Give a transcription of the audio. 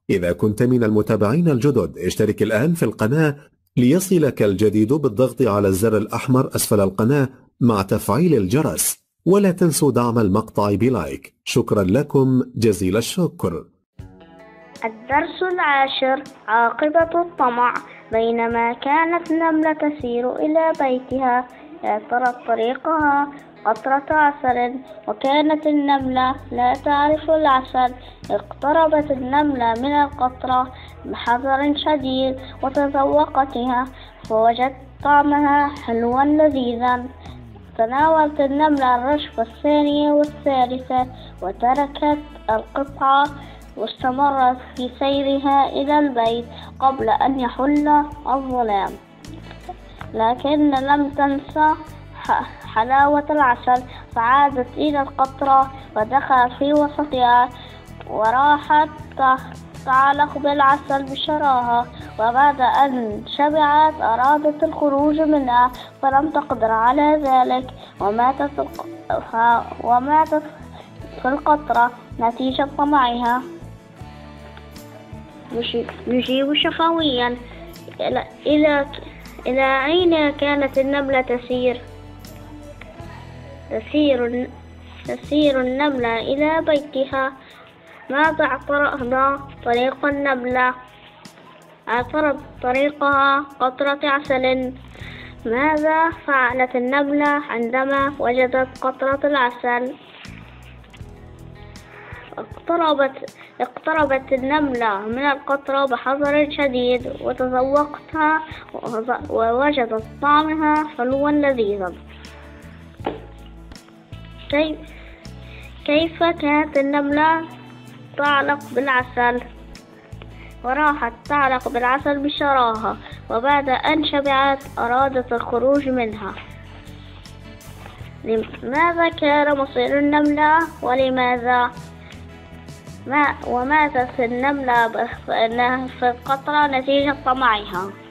إذا كنت من المتابعين الجدد اشترك الآن في القناة ليصلك الجديد بالضغط على الزر الأحمر أسفل القناة مع تفعيل الجرس، ولا تنسوا دعم المقطع بلايك. شكرا لكم جزيل الشكر. الدرس العاشر: عاقبة الطمع. بينما كانت نملة تسير إلى بيتها اعترت طريقها قطرة عسل، وكانت النملة لا تعرف العسل. اقتربت النملة من القطرة بحذر شديد وتذوقتها، فوجدت طعمها حلوا لذيذا. تناولت النملة الرشفة الثانية والثالثة وتركت القطعة، واستمرت في سيرها إلى البيت قبل أن يحل الظلام، لكن لم تنسى حلاوة العسل. فعادت إلى القطرة ودخلت في وسطها، وراحت تعلق بالعسل بشراهة، وبعد أن شبعت أرادت الخروج منها فلم تقدر على ذلك، وماتت في القطرة نتيجة طمعها. نجيب شفويا: إلى أين كانت النملة تسير؟ تسير النملة إلى بيتها. ماذا اعترض طريق النملة؟ اعترض طريقها قطرة عسل. ماذا فعلت النملة عندما وجدت قطرة العسل؟ اقتربت النملة من القطرة بحذر شديد وتذوقتها، ووجدت طعمها حلوا لذيذا. كيف كانت النملة تعلق بالعسل؟ وراحت تعلق بالعسل بشراهة، وبعد أن شبعت أرادت الخروج منها. ماذا كان مصير النملة ولماذا؟ وماتت النملة في القطرة نتيجة طمعها.